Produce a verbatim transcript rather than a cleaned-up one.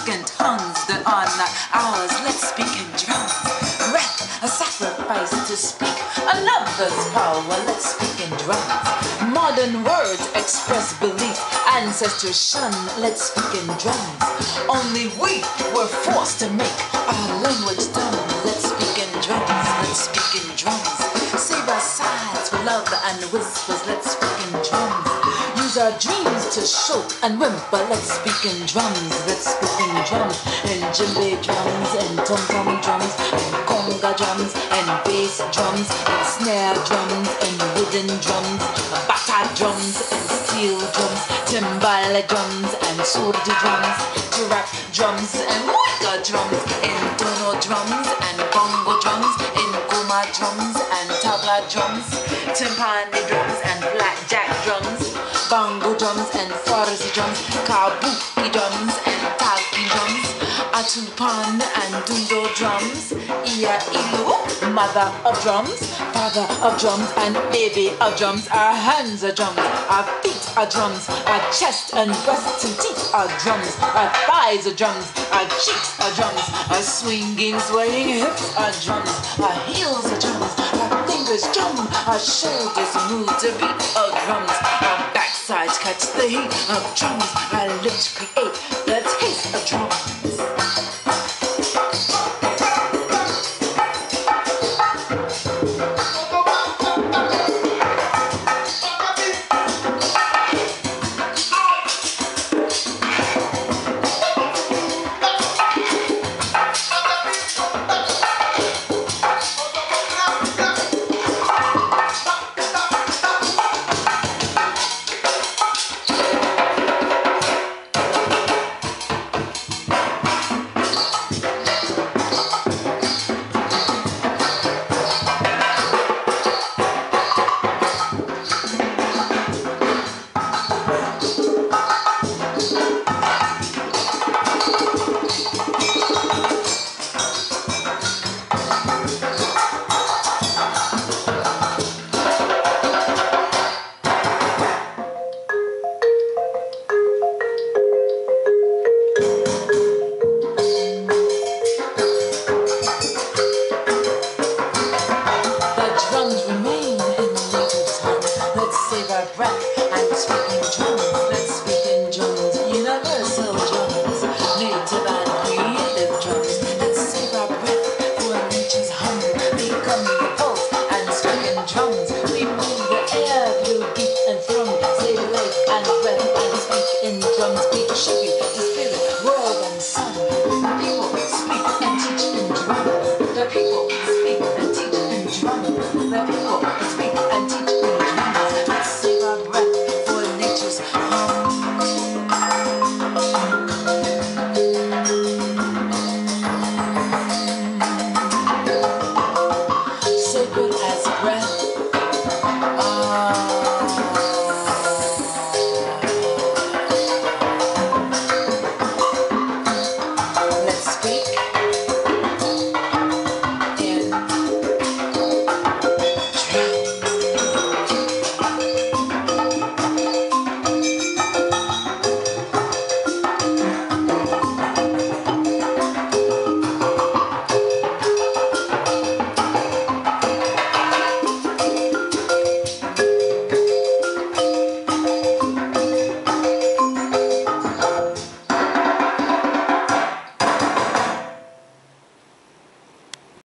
speak in tongues that are not ours. Let's speak in drums. Breath, a sacrifice to speak another's power. Let's speak in drums. Modern words express belief. Ancestors shun. Let's speak in drums. Only we were forced to make our language dumb. Let's speak in drums. Let's speak in drums. Save our sides for love and whispers. Let's speak in drums. Use our dreams to shout and whimper. Let's speak in drums. Let's speak in drums. And djembe drums and tom tom drums and conga drums and bass drums and snare drums and wooden drums, bata drums and steel drums, timbale drums and surdi drums, trap drums and waka drums, indono drums and bongo drums, ngoma drums and tabla drums, timpani drums and blackjack drums, bongo drums and farsi drums, kabuki drums and talking drums, atupan and dundo drums, iya ilu, mother of drums, father of drums and baby of drums. Our hands are drums, our feet are drums, our chest and breasts and teeth are drums, our thighs are drums, our cheeks are drums, our swinging, swaying hips are drums, our heels are drums, our fingers drum, our shoulders move to beat of drums, our backsides catch the heat of drums, our lips create the taste of drums. Sacred as breath,